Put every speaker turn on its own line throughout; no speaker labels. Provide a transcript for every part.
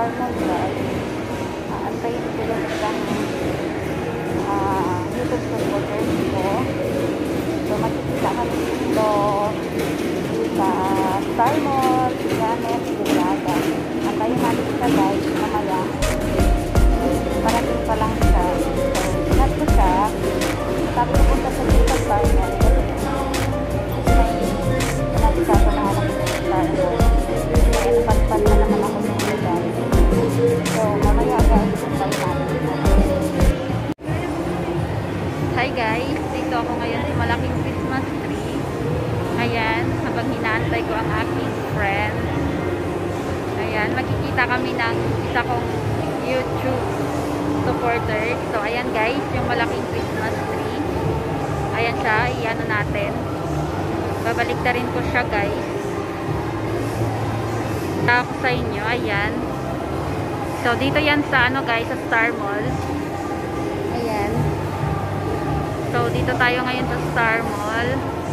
Star Mall guys. Antayin ko yung isang YouTube supporters ko. So makikita kami dito sa Star Mall, Janet, Bulaga. Antayin natin siya guys, mamaya. Parating pa lang siya. So, sinat ko siya. Sabi ko punta sa dito Star Mall. Kasi may sinat ka na ako sa Star Mall. Kaya napadpad na naman ako ng lugar. So, mamaya guys, antayin natin. Hi guys, dito ako ngayon sa malaking Christmas tree. Ayan, habang hinaantay ko ang aking friend. Ayan, makikita kami ng isa kong YouTube supporters. So, ayan guys, yung malaking Christmas tree. Ayan siya, iyan natin. Babalik na rin ko siya guys. Ako sa inyo, ayan. So, dito yan sa ano guys, sa Star Mall. Ayan. So, dito tayo ngayon sa Star Mall.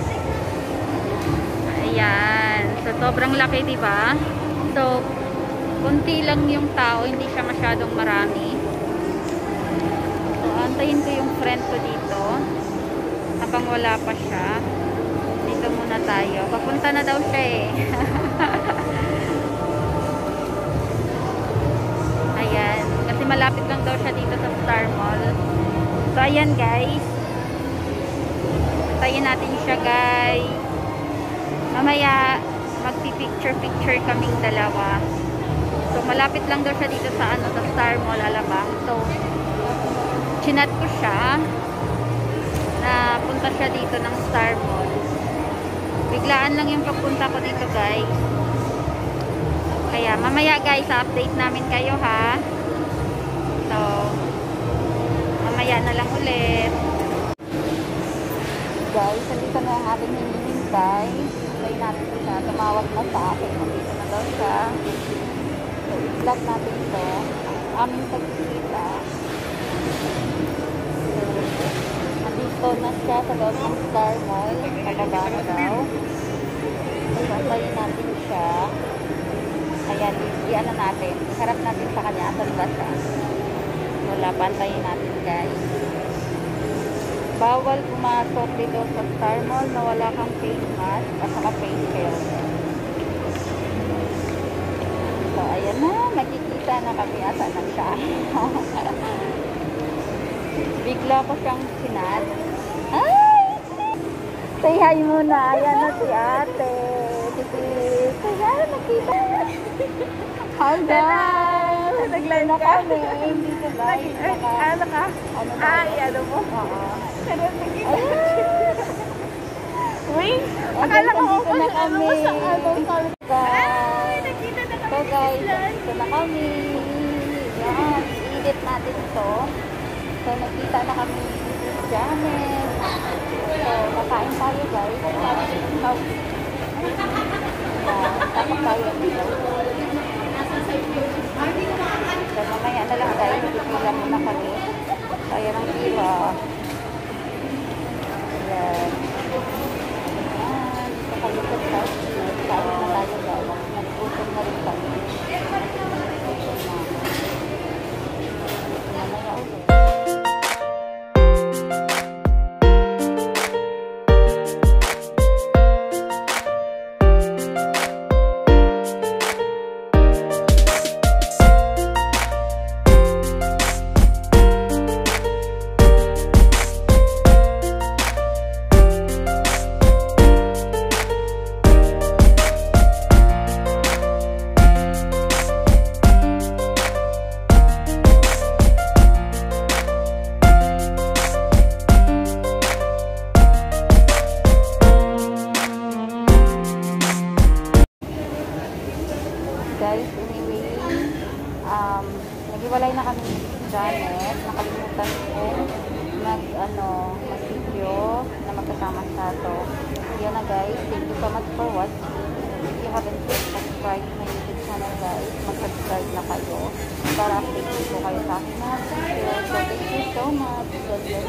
Ayan. So, sobrang laki, diba? So, kunti lang yung tao, hindi siya masyadong marami. So, antayin ko yung friend ko dito. Habang wala pa siya. Dito muna tayo. Papunta na daw siya eh. Ayan. Kasi malapit lang daw siya dito sa Star Mall. So, ayan guys. Antayin natin siya guys. Mamaya, magpipicture-picture kaming dalawa. So, malapit lang daw siya dito sa ano, sa Star Mall, Alabang. So, chinat ko siya na punta siya dito ng Star Mall. Biglaan lang yung pagpunta ko dito, guys. Kaya, mamaya, guys, update namin kayo, ha? So, mamaya na lang ulit. Guys, nandito na ang ating hinihintay. Try natin siya. Tumawag na sa akin. Nandito na daw siya. So, i-vlog natin ito. Ang aming pagkikita. So, nandito na siya sa loob ng Star Mall. Pababa na daw. So, antayin natin siya. Ayan, i-ano natin. Iharap natin sa kanya. Asan ba siya? Wala pa. Antayin natin, guys. Bawal pumasok dito sa Star Mall na wala kang face mask at saka face shield. So, ayan na. Makikita na kami asa na siya. Bigla ko siyang sinat. Ay! Say hi muna. Ayan na si ate. Ayan, nakita. Hi guys! Nag-live na kami. Dito live. Ano ka? Ay, ano mo? Oo. Uy, akala ko ako na kami. Ay, nakita na kami. So guys, dito na kami. Yan, i-edit natin ito. So, nakita na kami si Janet. So, nakain tayo guys. Tapos tayo dito. So, mamaya na lang guys. Pipila muna kami. So, ayan ang pila. Ayan. Ayan. Dito kami sa tayo. Tayo na tayo guys. Nag-usap na rin kami. Mamaya ulit. Guys, anyway, naghiwalay na kami ni Janet. Nakalimutan ko mag-video na magkasama siya. So, yan na guys. Thank you so much for watching. If you haven't subscribed to my YouTube channel guys, mag-subscribe na kayo para update ko kayo sa aking mga video. So, thank you so much. God bless